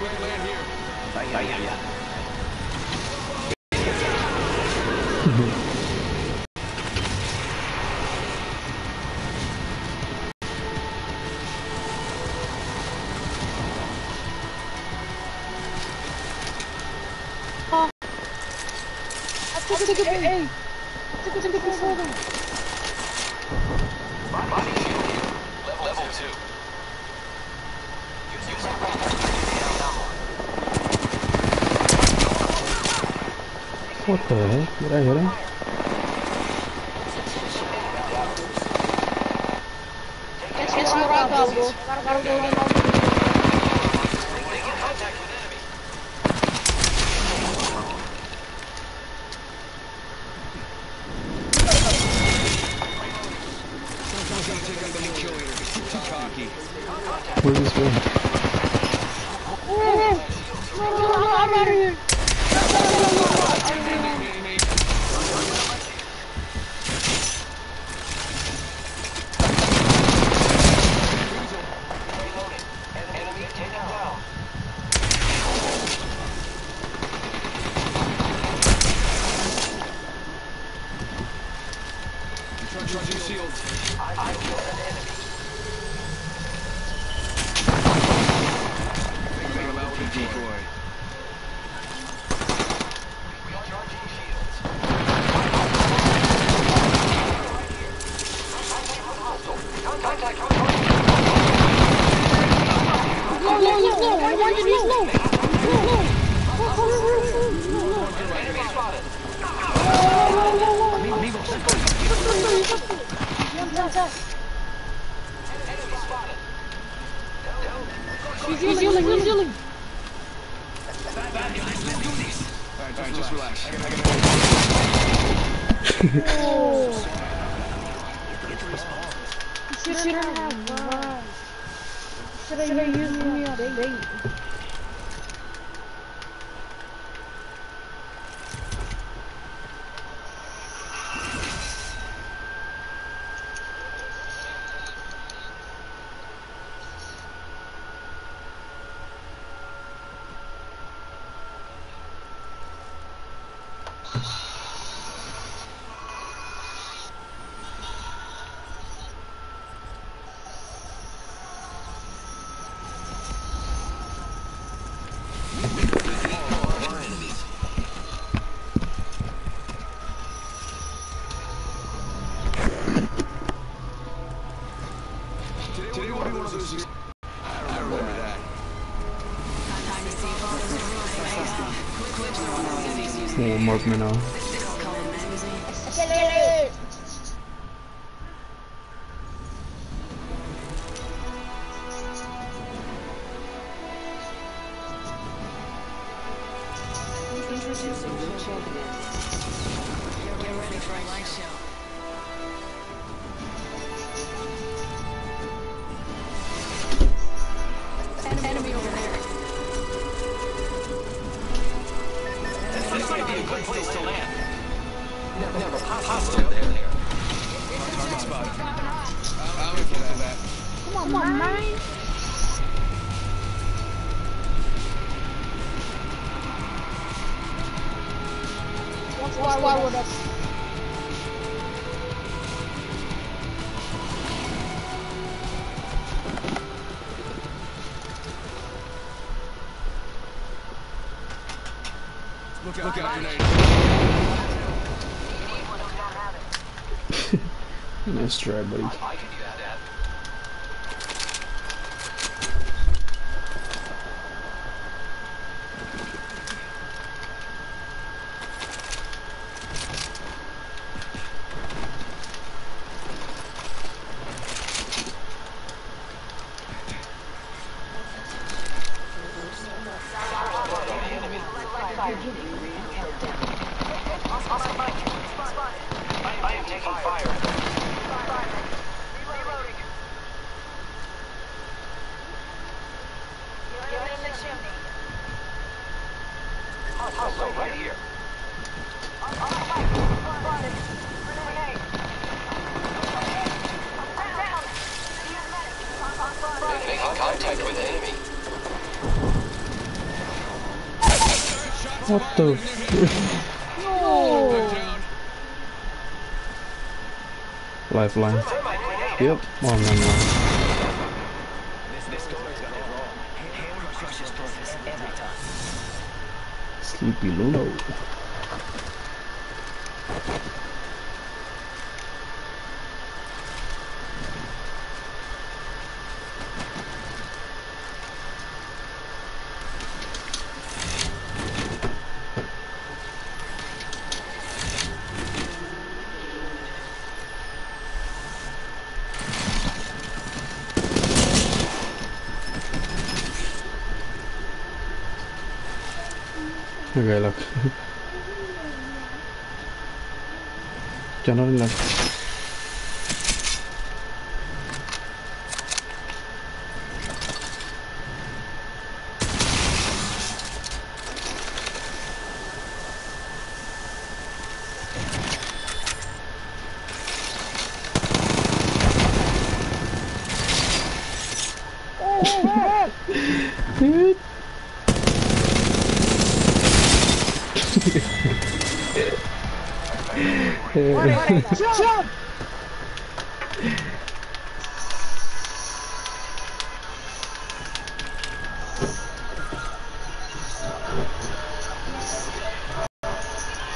Take it, hey! Take it further! Body shield here. Level 2. Using What the heck? Did I hit him? That's what I got, bro. Gotta go in all. Making contact with enemy. Where's this going? I'm out of here! Enemy taken down. Charging shields. I killed an enemy. Take him out with decoy. Recharging shields. Contact. Low! I want you to use low! Enemy spotted. Enemy spotted. He's healing! Alright, just relax. Oh! You shouldn't have run. Should have used me on bait. Today will be one of those. I remember that. Oh, mark me now. Get ready for a light show. Enemy over there. This might be a good place to land. Never hostile there. Target spotted. I'll look into that. Come on, man! Why would I? Look out, grenade. Nice try, buddy. I can do that, Dad. I am taking fire. Reloading. Get in the chimney. Hostile right here. Making contact with enemy. What the f- No. Lifeline. Yep. Oh no no. This story's got it wrong. Henry crushes purpose every time. Sleepy Luno. Okay, look. General look. Jump!